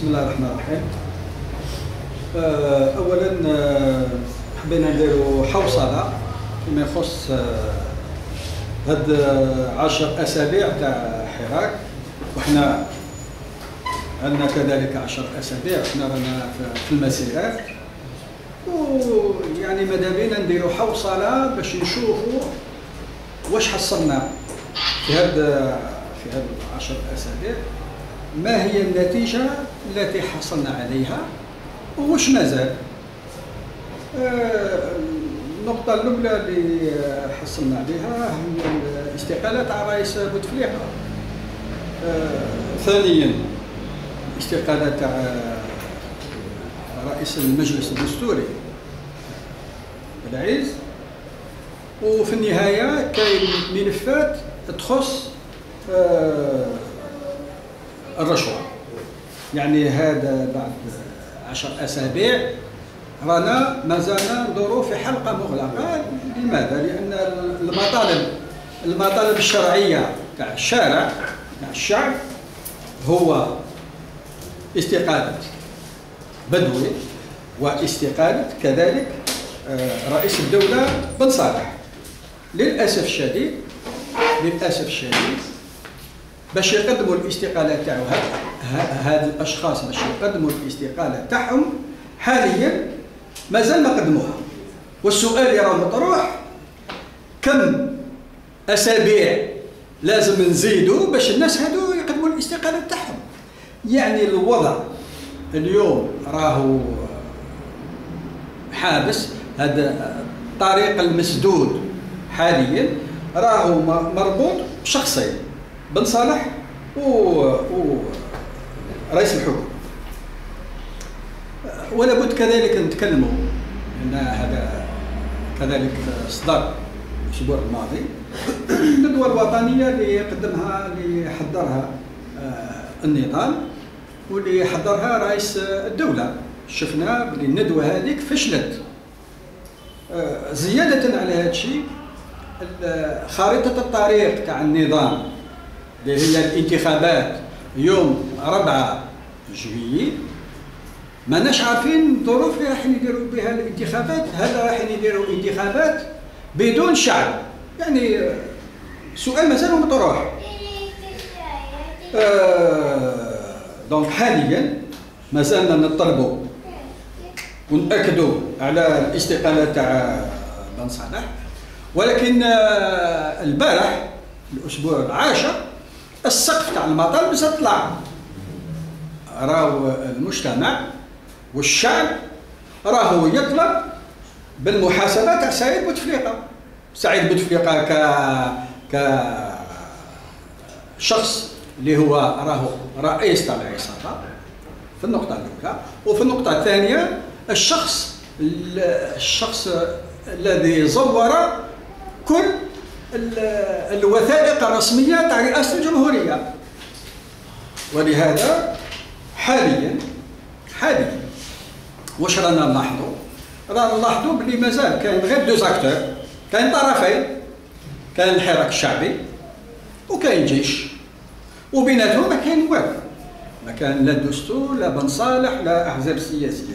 بسم الله الرحمن الرحيم. اولا حبينا نديروا حوصله فيما يخص هاد 10 اسابيع تاع حراك، وحنا عندنا كذلك 10 اسابيع حنا رانا في المسيرات، ويعني ماذا بينا نديروا حوصله باش نشوفوا واش حصلنا في هاد 10 اسابيع، ما هي النتيجة التي حصلنا عليها وش مازال. النقطة الأولى اللي حصلنا عليها هي الاستقالة تاع رئيس بوتفليقة. ثانيا الاستقالة تاع رئيس المجلس الدستوري العز، وفي النهاية كاين ملفات تخص الرشوة. يعني هذا بعد 10 أسابيع رانا مازلنا ندورو في حلقة مغلقة. لماذا؟ لأن المطالب الشرعية تاع الشارع تاع الشعب هو استقالة بدوي واستقالة كذلك رئيس الدولة بن صالح. للأسف الشديد باش يقدموا الاستقالة تاعو هاد الاشخاص، باش يقدموا الاستقالة تاعهم حاليا مازال ما قدموها. والسؤال اللي راه مطروح، كم اسابيع لازم نزيدوا باش الناس هادو يقدموا الاستقالة تاعهم؟ يعني الوضع اليوم راهو حابس. هذا الطريق المسدود حاليا راهو مربوط بشخصين، بن صالح ورئيس الحكومة. ولا بد كذلك نتكلموا ان هذا كذلك صدر الاسبوع الماضي الندوة الوطنية اللي حضرها النظام واللي حضرها رئيس الدولة. شفنا بلي الندوة هذيك فشلت. زيادة على هذا الشيء، خارطة الطريق تاع النظام اللي هي الانتخابات يوم 4 جويلية، ماناش عارفين الظروف اللي راح يديروا بها الانتخابات. هل راح يديروا انتخابات بدون شعب؟ يعني سؤال مازال مطروح. دونك حاليا مازالنا نطلبوا ونأكدوا على الاستقالة تاع بن صالح، ولكن البارح الأسبوع العاشر السقف تاع المطالب طلع. راهو المجتمع والشعب راهو يطلب بالمحاسبة تاع سعيد بوتفليقة. سعيد بوتفليقة كشخص اللي هو راهو رئيس تاع العصابة في النقطة الأولى، وفي النقطة الثانية الشخص الذي زور كل الوثائق الرسمية تاع رئاسة الجمهورية. ولهذا حاليا واش رانا نلاحظوا؟ رانا نلاحظوا بلي مازال كاين غير دو زاكتور، كاين طرفين، كاين الحراك الشعبي وكاين جيش، وبيناتهم ما كاين والو، ما كان لا دستور لا بن صالح لا احزاب سياسيه.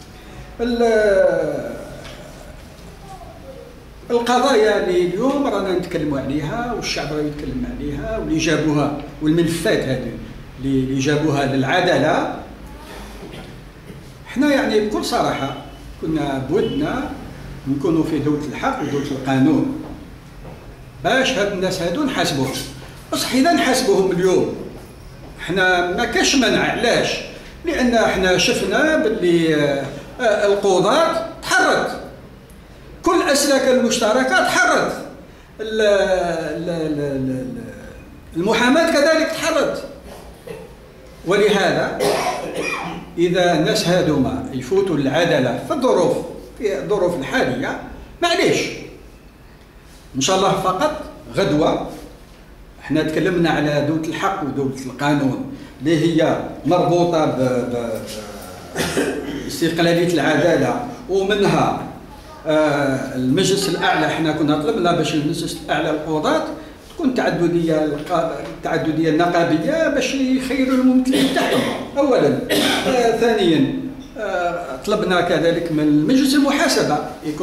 القضايا اللي اليوم رانا نتكلموا عليها والشعب راه يتكلم عليها واللي جابوها، والملفات هذه اللي جابوها للعداله، احنا يعني بكل صراحه كنا بودنا نكونوا في دولة الحق ودولة القانون باش هاد الناس هادو نحاسبوهم. بصح اذا نحاسبوهم اليوم احنا ما كاش منع. علاش؟ لان احنا شفنا باللي القضاة تحرت، كل الأسلاك المشتركة تحرت، المحاماة كذلك تحرت. ولهذا إذا الناس هادوما يفوتوا العدالة في الظروف الحالية، معليش إن شاء الله فقط غدوة احنا تكلمنا على دولة الحق ودولة القانون اللي هي مربوطة باستقلالية العدالة، ومنها المجلس الأعلى. احنا كنا طلبنا باش المجلس الأعلى للقضاة تكون تعدديه نقابيه باش يخيروا الممثلين تاعهم اولا. ثانيا طلبنا كذلك من مجلس المحاسبه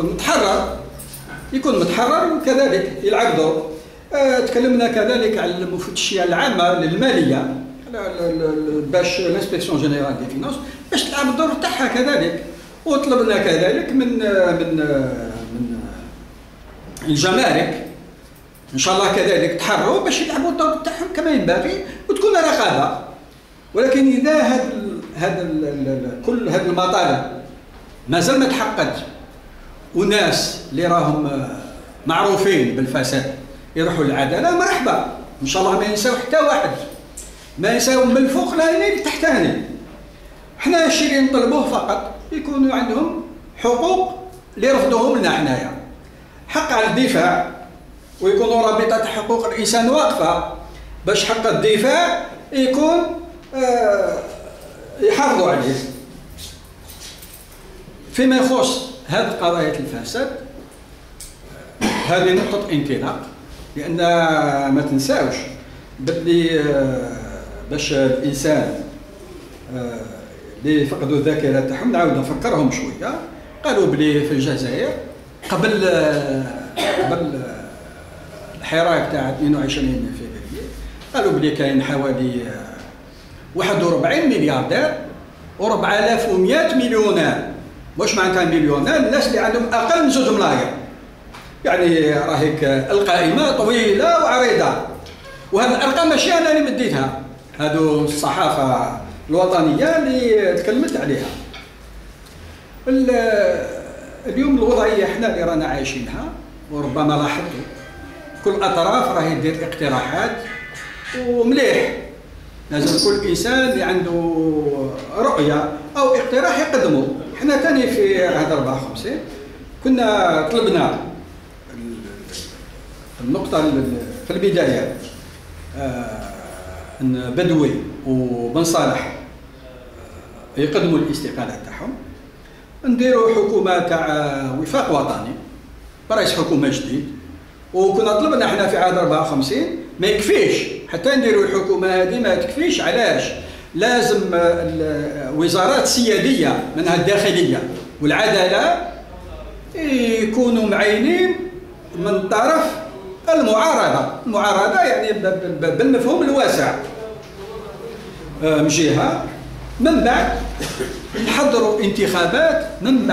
يكون متحرر وكذلك يلعب دور. تكلمنا كذلك على المفتشيه العامه للماليه باش الانسبكسيون جينيرال دي فينانس باش تلعب الدور تاعها كذلك. وطلبنا كذلك من الجمارك ان شاء الله كذلك تحرروا باش يلعبوا الدور تاعهم كما ينبغي وتكون رقابه. ولكن اذا كل هذه المطالب مازال ما تحققت وناس اللي راهم معروفين بالفساد يروحوا للعداله، مرحبا ان شاء الله ما ينساو حتى واحد، ما ينساو من الفوق لهنا لتحتاني. حنا الشيء اللي نطلبوه فقط يكونوا عندهم حقوق اللي رفضوهم لنا حنايا، حق على الدفاع، ويكونوا رابطه حقوق الانسان واقفه باش حق الدفاع يكون يحافظوا عليه. فيما يخص هذه قضايا الفساد هذه نقطة انطلاق، لأن ما تنساوش باللي باش الإنسان اللي فقدوا الذاكرة تاعهم نعاود نفكرهم شوية. قالوا بلي في الجزائر قبل الحراك تاع 22 فبراير قالوا بلي كاين حوالي 41 ملياردير و4100 مليونير. واش معناتها مليونير؟ الناس اللي عندهم اقل من 2 ملاير. يعني راهيك القائمه طويله وعريضه، وهذه الارقام ماشي انا اللي مديتها، هذو الصحافه الوطنيه اللي تكلمت عليها. اليوم الوضعيه احنا اللي رانا عايشينها، وربما لاحظتوا كل اطراف راهي دير اقتراحات ومليح، لازم كل انسان اللي عنده رؤيه او اقتراح يقدمه. احنا ثاني في عهد 54 كنا طلبنا النقطه في البدايه ان بدوي وبن صالح يقدموا الاستقالات تاعهم، نديروا حكومه تاع وفاق وطني برئيس حكومه جديد. وكنا طلبنا احنا في عهد 54 ما يكفيش حتى نديروا الحكومه هذه، ما تكفيش. علاش؟ لازم وزارات سياديه منها الداخليه والعداله يكونوا معينين من طرف المعارضه يعني بالمفهوم الواسع من جهه. من بعد نحضروا انتخابات،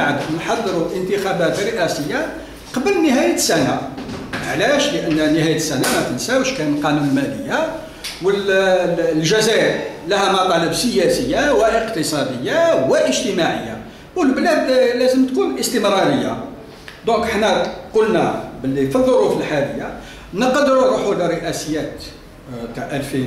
رئاسيه قبل نهايه السنه. علاش؟ لان نهايه السنه ما تنساوش كان قانون الماليه، والجزائر لها مطالب سياسيه واقتصاديه واجتماعيه، والبلاد لازم تكون استمراريه. دونك حنا قلنا باللي في الظروف الحاليه نقدروا نروحوا لرئاسيات تاع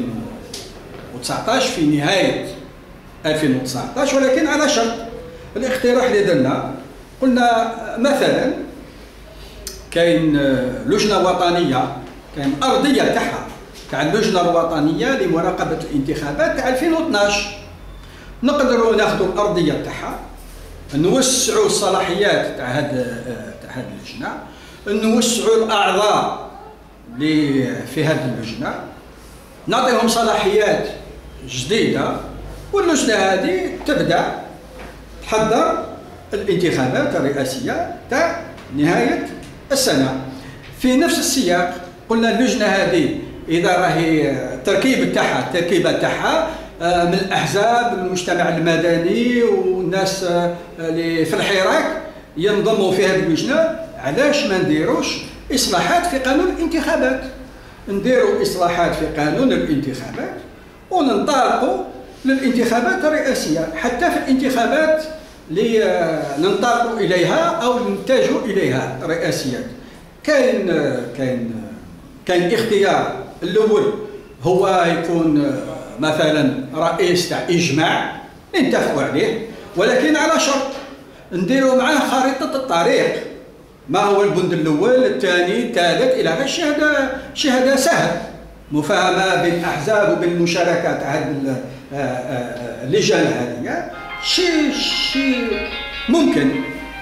2019 في نهايه 2019، ولكن على شرط. الاقتراح اللي درنا قلنا مثلا كاين لجنه وطنيه، كاين ارضيه تاعها تاع اللجنه الوطنيه لمراقبه الانتخابات تاع 2012. نقدروا ناخذوا الارضيه تاعها، نوسعوا الصلاحيات تاع هذه اللجنه، نوسعوا الاعضاء اللي في هذه اللجنه، نعطيهم صلاحيات جديده، واللجنه هذه تبدا تحضر الانتخابات الرئاسيه تاع نهايه السنه. في نفس السياق قلنا اللجنه هذه اذا راهي التركيبه تاعها من الاحزاب، المجتمع المدني والناس اللي في الحراك ينضموا في هذه اللجنه. علاش ما نديروش اصلاحات في قانون الانتخابات؟ نديروا اصلاحات في قانون الانتخابات وننطلقوا للانتخابات الرئاسيه، حتى في الانتخابات اللي ننطلقوا اليها او نتجهوا اليها الرئاسيات. كاين اختيار الاول هو يكون مثلا رئيس تاع اجماع نتفقوا عليه، ولكن على شرط نديروا معاه خريطه الطريق. ما هو البند الاول الثاني الثالث الى اخره. شهاده سهل مفاهمه بين الاحزاب وبين المشاركات هذه اللجان هذه شيء ممكن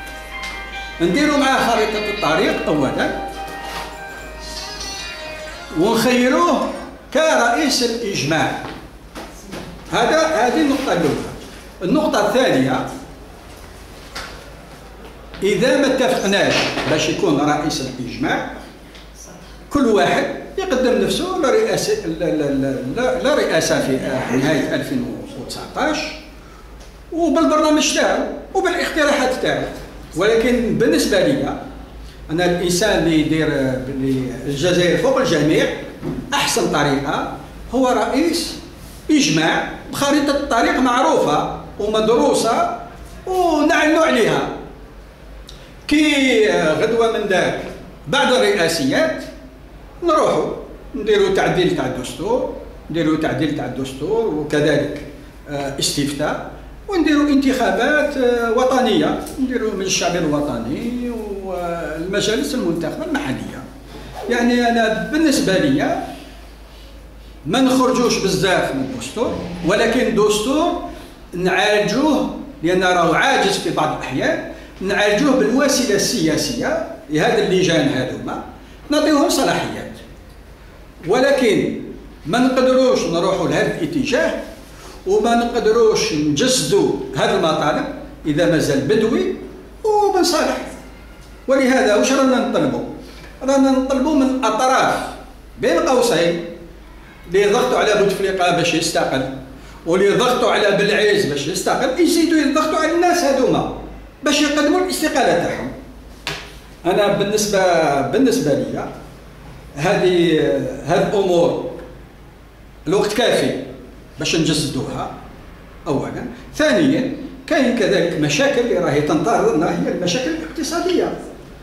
نديروا معاه خريطه الطريق اولا. ونخيروه كرئيس الإجماع. هذه النقطة الأولى. النقطة الثانية، إذا ما اتفقناش باش يكون رئيس الإجماع، كل واحد يقدم نفسه لرئاسة في نهاية 2019 وبالبرنامج تاعو وبالاقتراحات تاعو. ولكن بالنسبة لي أنا الإنسان اللي يدير الجزائر فوق الجميع، أحسن طريقة هو رئيس إجماع بخريطة الطريق معروفة ومدروسة ونعلنوا عليها. كي غدوة من ذاك بعد الرئاسيات نروحوا نديروا تعديل تاع الدستور، وكذلك استفتاء، ونديروا انتخابات وطنية، نديروا من الشعب الوطني والمجالس المنتخبة المحلية. يعني أنا بالنسبة لي ما نخرجوش بزاف من الدستور، ولكن الدستور نعالجوه لأن راه عاجز في بعض الأحيان، نعالجوه بالوسيلة السياسية لهذا اللجان هذوما، نعطيوهم صلاحيات. ولكن ما نقدروش نروحوا لهذا الاتجاه وما نقدروش نجسدوا هذه المطالب إذا مازال بدوي وبنصالح. ولهذا واش رانا نطلبوا؟ رانا نطلبوا من الأطراف بين قوسين اللي ضغطوا على بوتفليقة باش يستقل، واللي ضغطوا على بلعيز باش يستقل، يزيدوا يضغطوا على الناس هذوما باش يقدموا الاستقالة تاعهم. أنا بالنسبة لي هذه الأمور الوقت كافي باش نجسدوها أولا. ثانيا كاين كذلك مشاكل اللي راهي تنتظرنا، هي المشاكل الاقتصادية.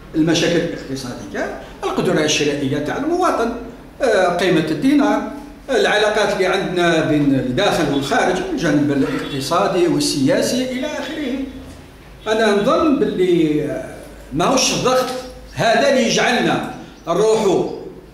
القدرة الشرائية تاع المواطن، قيمة الدينار، العلاقات اللي عندنا بين الداخل والخارج، الجانب الاقتصادي والسياسي إلى آخره. أنا نظن باللي ماهوش الضغط هذا اللي يجعلنا نروحوا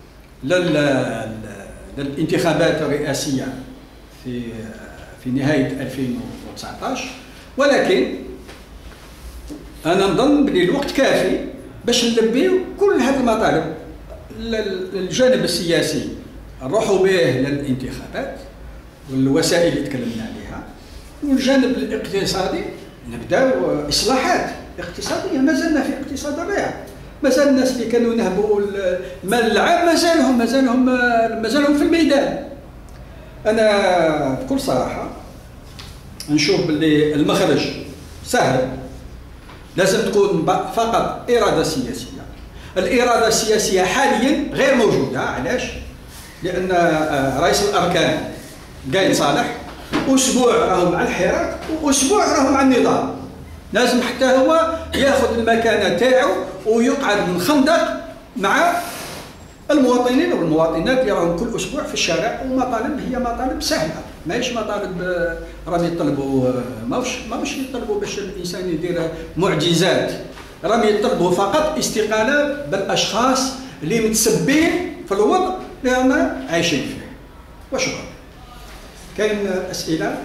للانتخابات الرئاسية في نهاية 2019، ولكن أنا نظن باللي الوقت كافي باش نلبيو كل هذه المطالب. الجانب السياسي نروحوا به للانتخابات والوسائل اللي تكلمنا عليها، والجانب الاقتصادي نبداو إصلاحات اقتصادية. مازلنا في اقتصاد الريع، مازال الناس اللي كانوا نهبوا المال العام مازالهم في الميدان. أنا بكل صراحة نشوف باللي المخرج سهل، لازم تكون فقط إرادة سياسية. الإرادة السياسية حاليا غير موجودة. علاش؟ لأن رئيس الأركان قايل صالح، أسبوع راهو مع الحراك وأسبوع راهو مع النظام. لازم حتى هو ياخذ المكانة تاعو ويقعد من خندق مع المواطنين والمواطنات اللي راهم كل أسبوع في الشارع. ومطالب هي مطالب سهلة، ماهيش مطالب راهم يطلبوا، ماهوش يطلبوا باش الإنسان يدير معجزات، راهم يطلبوا فقط استقالة بالأشخاص اللي متسبين في الوضع اللي رانا عايشين فيه. وشكرا. كاين أسئلة؟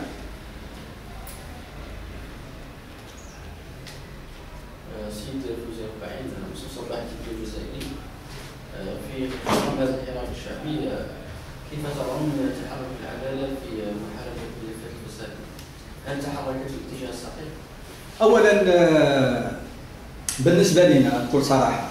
سيد الوزير بعيد خصوصا بعد الجزائري في هذا الحراك الشعبي، كيف ترون تحرك العدالة في محاربة ملفات الفساد؟ هل تحركت الاتجاه الصحيح؟ أولا بالنسبة لنا بكل صراحة،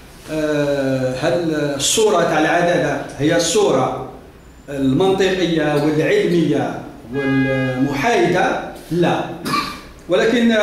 هل الصورة تاع العدالة هي الصورة المنطقية والعلمية والمحايدة؟ لا. ولكن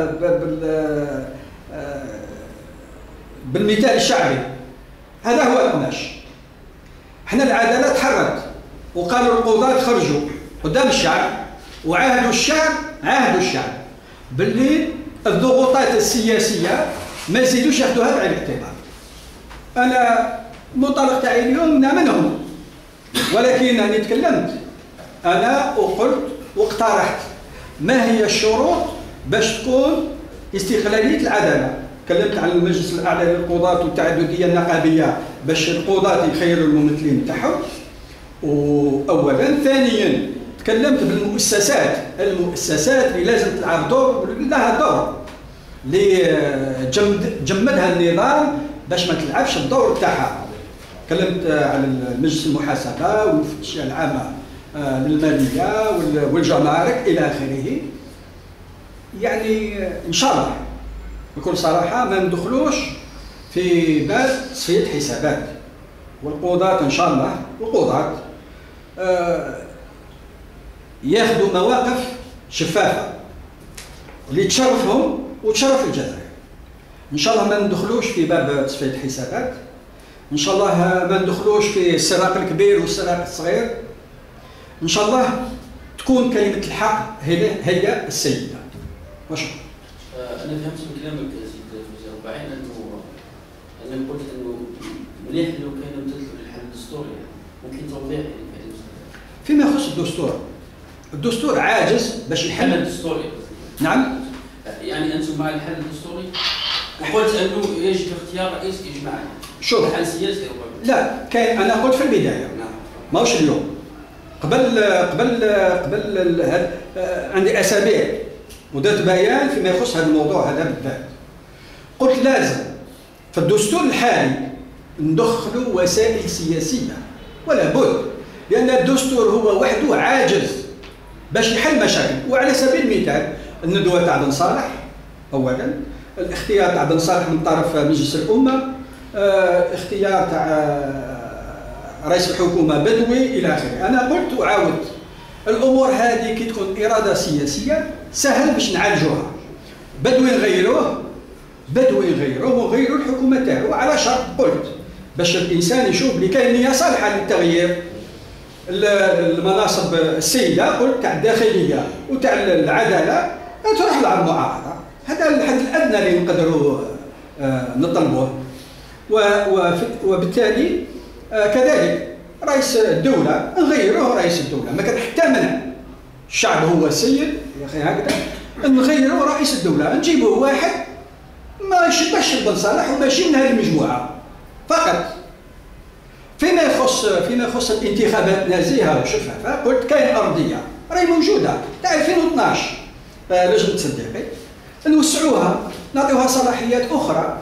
بالمثال الشعبي هذا هو القماش. احنا العدالة تحركت وقالوا القضاة خرجوا قدام الشعب وعاهدوا الشعب باللي الضغوطات السياسية ما يزيدوش ياخذوها بعين الاعتبار. أنا المنطلق تاعي اليوم منهم، ولكن أنا تكلمت أنا وقلت واقترحت ما هي الشروط باش تكون استقلالية العدالة. تكلمت عن المجلس الأعلى للقضاة والتعددية النقابية باش القضاة يخيروا الممثلين تاعهم أولا. ثانيا تكلمت بالمؤسسات اللي لازم تلعب دور، لها دور اللي جمدها النظام باش ما تلعبش الدور تاعها. تكلمت على مجلس المحاسبه والمفتشيه العامه للماليه والجمارك الى اخره. يعني ان شاء الله بكل صراحه ما ندخلوش في باب تصفيه حسابات، والقضاة ان شاء الله والقضاة ياخذوا مواقف شفافه اللي تشرفهم وتشرف الجزائر. ان شاء الله ما ندخلوش في باب تصفيه الحسابات، ان شاء الله ما ندخلوش في السراق الكبير والسراق الصغير. ان شاء الله تكون كلمه الحق هي السيده. وشكرا. انا فهمت من كلامك سيد فوزي رباعين انك قلت انه مليح لو كانوا امتثلوا للحل الدستوري، ممكن توضيح يعني في المسألة؟ فيما يخص الدستور عاجز باش يحل الدستوري. نعم. يعني انتم مع الحل الدستوري وقلت انه يجب اختيار رئيس اجماعي. شوف حل سياسي ربما. لا، كاين انا قلت في البدايه ماهوش اليوم، قبل عندي اسابيع ودرت بيان فيما يخص هذا الموضوع هذا بالذات. قلت لازم في الدستور الحالي ندخلوا وسائل سياسيه ولا بد، لان الدستور هو وحده عاجز باش يحل مشاكل. وعلى سبيل المثال الندوه تاع بن صالح اولا، الاختيار تاع بن صالح من طرف مجلس الامه، اختيار تاع رئيس الحكومه بدوي الى اخره. انا قلت وعاودت الامور هذه كي تكون اراده سياسيه سهل باش نعالجوها. بدوي نغيروه ونغيروا الحكومه تاعو على شرط، قلت باش الانسان يشوف بلي كاين نيه صالحه للتغيير. المناصب السيده قلت تاع الداخليه وتاع العداله تروح لها المعارضه، هذا الحد الادنى اللي نقدروا نطلبوه. وبالتالي كذلك رئيس الدوله نغيروه، رئيس الدوله ما كان حتى منع. الشعب هو السيد يا اخي، هكذا نغيروا رئيس الدوله، نجيبوه واحد ما يشبهش بن صالح وماشي من هذه المجموعه فقط. فيما يخص الانتخابات نزيهه وشفافه، قلت كاين ارضيه راهي موجوده تاع 2012 لجنه التصديقي، نوسعوها نعطيوها صلاحيات اخرى،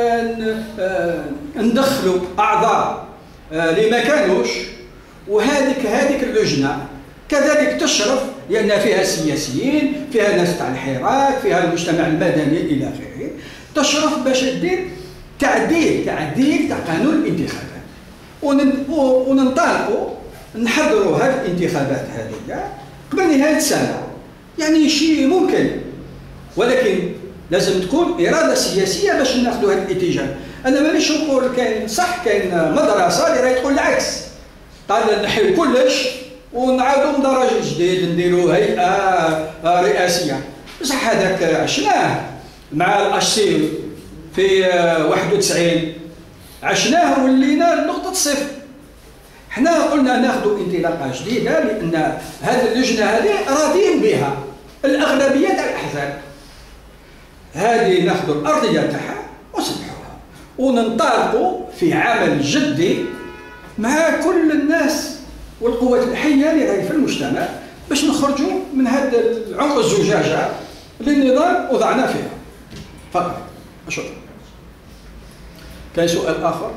ندخلوا اعضاء اللي ما كانوش، وهذيك اللجنه كذلك تشرف لان فيها سياسيين، فيها ناس تاع الحراك، فيها المجتمع المدني الى اخره، تشرف باش دير تعديل تاع قانون الانتخابات. وننطلقوا نحضروا هذه الانتخابات هذه قبل نهايه السنه. يعني شيء ممكن، ولكن لازم تكون اراده سياسيه باش ناخذوا هذا الاتجاه. انا مانيش نقول كاين صح، كاين مدرسه اللي راهي تقول العكس، قال نحيو كلش ونعاودوا من درجه جديد نديروا هيئه رئاسيه. بصح هذاك عشناه مع الاشسي في 91، عشناه ولينا نقطه صفر. حنا قلنا ناخذوا انطلاقه جديده لان هذه اللجنه هذه راضيين بها الاغلبيه تاع الاحزاب. هذه ناخذوا الارضيه تاعها ونسمحوها وننطلقوا في عمل جدي مع كل الناس والقوات الحيه اللي راهي في المجتمع باش نخرجوا من هذا العنق الزجاجه اللي النظام وضعنا فيها. فقط. شكرا. كاين سؤال اخر؟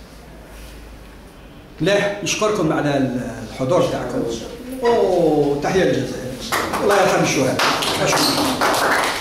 لا، نشكركم على الحضور تاعكم. تحيه للجزائر. الله يرحم الشهداء.